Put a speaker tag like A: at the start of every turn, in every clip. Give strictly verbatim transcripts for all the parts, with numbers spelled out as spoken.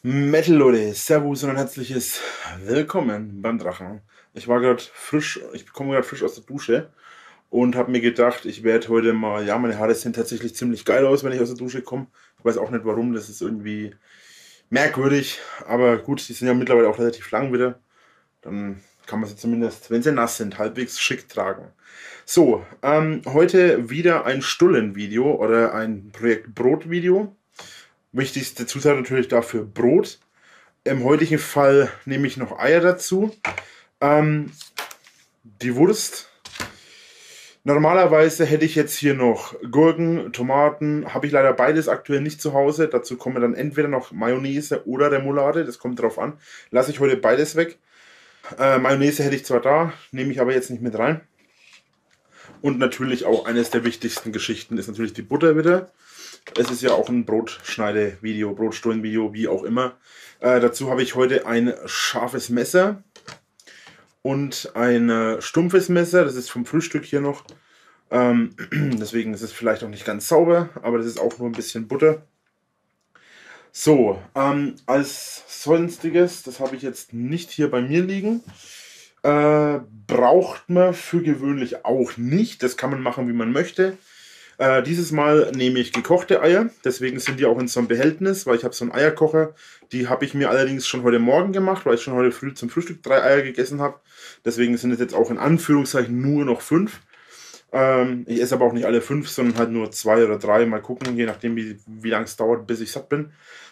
A: Metal Leute, Servus und ein herzliches Willkommen beim Drachen. Ich war gerade frisch, ich komme gerade frisch aus der Dusche und habe mir gedacht, ich werde heute mal, ja, meine Haare sehen tatsächlich ziemlich geil aus, wenn ich aus der Dusche komme. Ich weiß auch nicht warum, das ist irgendwie merkwürdig, aber gut, die sind ja mittlerweile auch relativ lang wieder. Dann kann man sie zumindest, wenn sie nass sind, halbwegs schick tragen. So, ähm, heute wieder ein Stullen-Video oder ein Projekt Brot-Video. Wichtigste Zutat natürlich dafür Brot. Im heutigen Fall nehme ich noch Eier dazu. Ähm, die Wurst. Normalerweise hätte ich jetzt hier noch Gurken, Tomaten. Habe ich leider beides aktuell nicht zu Hause. Dazu kommen dann entweder noch Mayonnaise oder Remoulade. Das kommt drauf an. Lasse ich heute beides weg. Äh, Mayonnaise hätte ich zwar da, nehme ich aber jetzt nicht mit rein. Und natürlich auch eines der wichtigsten Geschichten ist natürlich die Butter wieder. Es ist ja auch ein Brotschneide-Video, Brotstullen-Video, wie auch immer. Äh, dazu habe ich heute ein scharfes Messer und ein äh, stumpfes Messer. Das ist vom Frühstück hier noch. Ähm, deswegen ist es vielleicht auch nicht ganz sauber, aber das ist auch nur ein bisschen Butter. So, ähm, als sonstiges, das habe ich jetzt nicht hier bei mir liegen. Äh, braucht man für gewöhnlich auch nicht. Das kann man machen, wie man möchte. Äh, dieses Mal nehme ich gekochte Eier, deswegen sind die auch in so einem Behältnis, weil ich habe so einen Eierkocher. Die habe ich mir allerdings schon heute Morgen gemacht, weil ich schon heute früh zum Frühstück drei Eier gegessen habe. Deswegen sind es jetzt auch in Anführungszeichen nur noch fünf. Ähm, ich esse aber auch nicht alle fünf, sondern halt nur zwei oder drei. Mal gucken, je nachdem wie, wie lange es dauert, bis ich satt bin.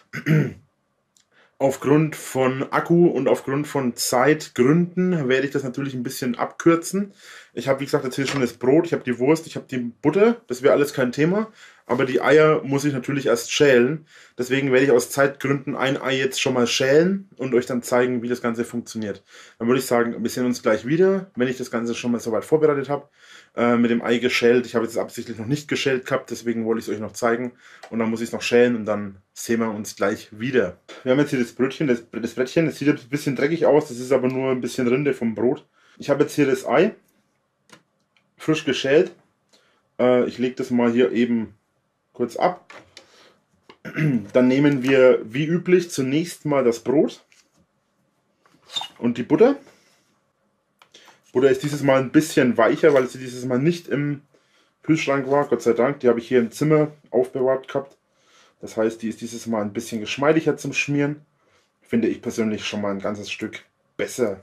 A: Aufgrund von Akku und aufgrund von Zeitgründen werde ich das natürlich ein bisschen abkürzen. Ich habe, wie gesagt, jetzt hier schon das Brot, ich habe die Wurst, ich habe die Butter, das wäre alles kein Thema. Aber die Eier muss ich natürlich erst schälen. Deswegen werde ich aus Zeitgründen ein Ei jetzt schon mal schälen und euch dann zeigen, wie das Ganze funktioniert. Dann würde ich sagen, wir sehen uns gleich wieder, wenn ich das Ganze schon mal soweit vorbereitet habe. Äh, mit dem Ei geschält. Ich habe jetzt absichtlich noch nicht geschält gehabt, deswegen wollte ich es euch noch zeigen. Und dann muss ich es noch schälen und dann sehen wir uns gleich wieder. Wir haben jetzt hier das Brötchen, das, das Brettchen, das sieht ein bisschen dreckig aus, das ist aber nur ein bisschen Rinde vom Brot. Ich habe jetzt hier das Ei, frisch geschält. Äh, ich lege das mal hier eben kurz ab. Dann nehmen wir wie üblich zunächst mal das Brot und die Butter. Butter ist dieses Mal ein bisschen weicher, weil sie dieses Mal nicht im Kühlschrank war, Gott sei Dank. Die habe ich hier im Zimmer aufbewahrt gehabt. Das heißt, die ist dieses Mal ein bisschen geschmeidiger zum Schmieren. Finde ich persönlich schon mal ein ganzes Stück besser.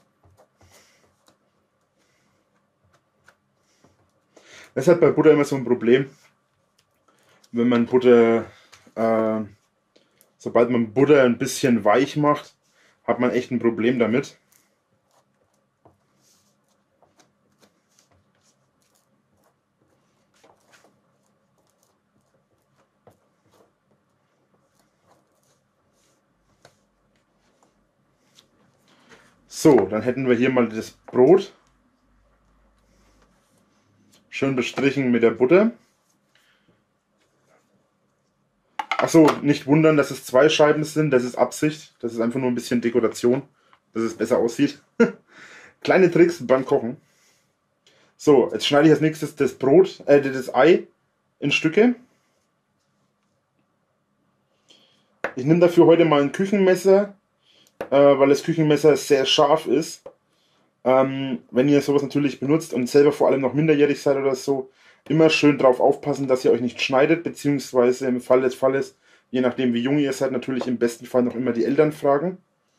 A: Das ist halt bei Butter immer so ein Problem. Wenn man Butter, äh, sobald man Butter ein bisschen weich macht, hat man echt ein Problem damit. So, dann hätten wir hier mal das Brot. Schön bestrichen mit der Butter. Achso, nicht wundern, dass es zwei Scheiben sind. Das ist Absicht. Das ist einfach nur ein bisschen Dekoration, dass es besser aussieht. Kleine Tricks beim Kochen. So, jetzt schneide ich als nächstes das Brot, äh, das Ei in Stücke. Ich nehme dafür heute mal ein Küchenmesser, äh, weil das Küchenmesser sehr scharf ist. Ähm, wenn ihr sowas natürlich benutzt und selber vor allem noch minderjährig seid oder so, immer schön drauf aufpassen, dass ihr euch nicht schneidet, beziehungsweise im Fall des Falles, je nachdem wie jung ihr seid, natürlich im besten Fall noch immer die Eltern fragen.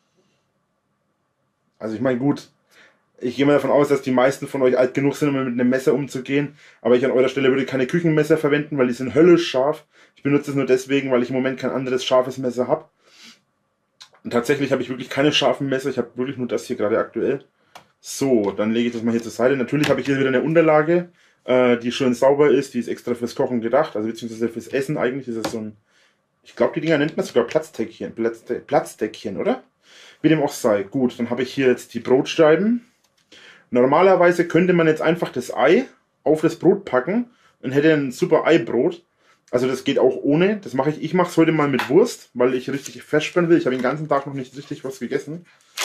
A: Also ich meine, gut, ich gehe mal davon aus, dass die meisten von euch alt genug sind, um mit einem Messer umzugehen, aber ich an eurer Stelle würde keine Küchenmesser verwenden, weil die sind höllisch scharf. Ich benutze es nur deswegen, weil ich im Moment kein anderes scharfes Messer habe. Und tatsächlich habe ich wirklich keine scharfen Messer, ich habe wirklich nur das hier gerade aktuell. So, dann lege ich das mal hier zur Seite. Natürlich habe ich hier wieder eine Unterlage, äh, die schön sauber ist, die ist extra fürs Kochen gedacht, also beziehungsweise fürs Essen eigentlich. Ist das so ein, ich glaube, die Dinger nennt man sogar Platzdeckchen, Platz, Platzdeckchen, oder? Wie dem auch sei. Gut, dann habe ich hier jetzt die Brotscheiben. Normalerweise könnte man jetzt einfach das Ei auf das Brot packen und hätte ein super Eibrot. Also das geht auch ohne. Das mache ich. Ich mache es heute mal mit Wurst, weil ich richtig festspannen will. Ich habe den ganzen Tag noch nicht richtig was gegessen.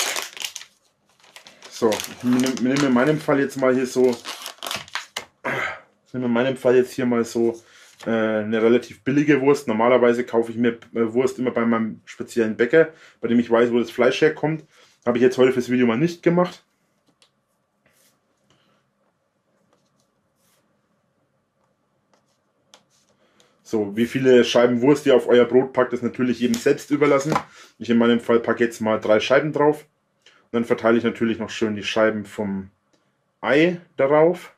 A: So, ich nehme in meinem Fall jetzt mal hier so, ich nehme in meinem Fall jetzt hier mal so äh, eine relativ billige Wurst. Normalerweise kaufe ich mir äh, Wurst immer bei meinem speziellen Bäcker, bei dem ich weiß, wo das Fleisch herkommt. Habe ich jetzt heute fürs Video mal nicht gemacht. So, wie viele Scheiben Wurst ihr auf euer Brot packt, ist natürlich jedem selbst überlassen. Ich in meinem Fall packe jetzt mal drei Scheiben drauf. Und dann verteile ich natürlich noch schön die Scheiben vom Ei darauf.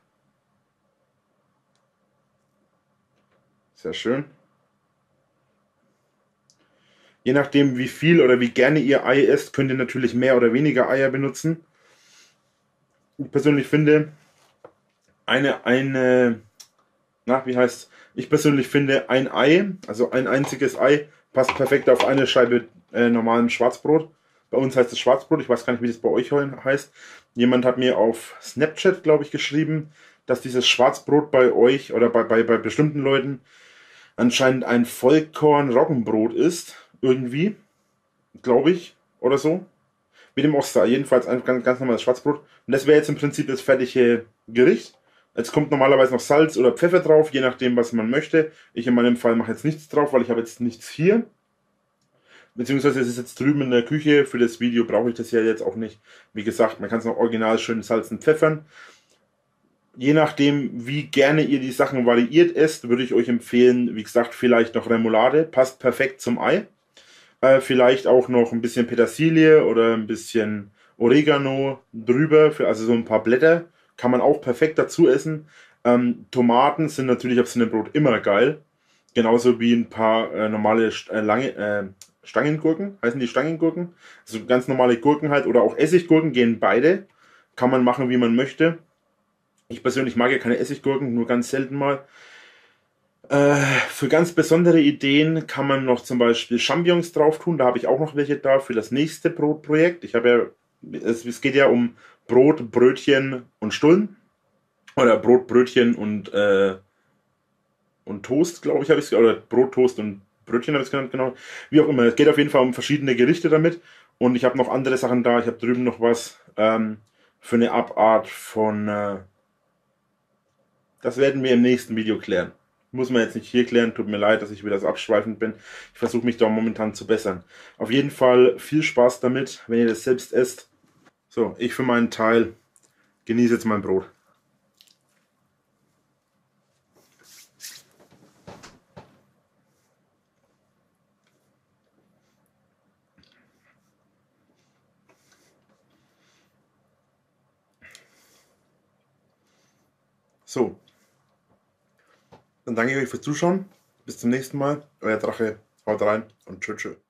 A: Sehr schön. Je nachdem, wie viel oder wie gerne ihr Ei esst, könnt ihr natürlich mehr oder weniger Eier benutzen. Ich persönlich finde, eine, eine, na, wie heißt, ich persönlich finde, ein Ei, also ein einziges Ei, passt perfekt auf eine Scheibe äh, normalen Schwarzbrot. Bei uns heißt es Schwarzbrot, ich weiß gar nicht, wie das bei euch heißt. Jemand hat mir auf Snapchat, glaube ich, geschrieben, dass dieses Schwarzbrot bei euch oder bei, bei, bei bestimmten Leuten anscheinend ein Vollkorn-Roggenbrot ist. Irgendwie, glaube ich, oder so. Mit dem Oster, jedenfalls ein ganz, ganz normales Schwarzbrot. Und das wäre jetzt im Prinzip das fertige Gericht. Jetzt kommt normalerweise noch Salz oder Pfeffer drauf, je nachdem, was man möchte. Ich in meinem Fall mache jetzt nichts drauf, weil ich habe jetzt nichts hier. Beziehungsweise es ist jetzt drüben in der Küche. Für das Video brauche ich das ja jetzt auch nicht. Wie gesagt, man kann es noch original schön salzen, pfeffern. Je nachdem, wie gerne ihr die Sachen variiert esst, würde ich euch empfehlen, wie gesagt, vielleicht noch Remoulade. Passt perfekt zum Ei. Äh, vielleicht auch noch ein bisschen Petersilie oder ein bisschen Oregano drüber, für, also so ein paar Blätter. Kann man auch perfekt dazu essen. Ähm, Tomaten sind natürlich auf so einem Brot immer geil. Genauso wie ein paar äh, normale äh, lange, äh, Stangengurken. Heißen die Stangengurken? Also ganz normale Gurken halt. Oder auch Essiggurken gehen beide. Kann man machen, wie man möchte. Ich persönlich mag ja keine Essiggurken, nur ganz selten mal. Äh, für ganz besondere Ideen kann man noch zum Beispiel Champignons drauf tun. Da habe ich auch noch welche da für das nächste Brotprojekt. Ich habe ja, es, es geht ja um Brot, Brötchen und Stullen. Oder Brot, Brötchen und, äh, und Toast, glaube ich, habe ich es, oder Brot, Toast und Brötchen habe ich es genannt, genau. Wie auch immer. Es geht auf jeden Fall um verschiedene Gerichte damit. Und ich habe noch andere Sachen da. Ich habe drüben noch was ähm, für eine Abart von. Äh, das werden wir im nächsten Video klären. Muss man jetzt nicht hier klären, tut mir leid, dass ich wieder so abschweifend bin. Ich versuche mich da momentan zu bessern. Auf jeden Fall viel Spaß damit, wenn ihr das selbst esst. So, ich für meinen Teil genieße jetzt mein Brot. So, dann danke ich euch fürs Zuschauen. Bis zum nächsten Mal. Euer Drache. Haut rein und tschüss. Tschüss.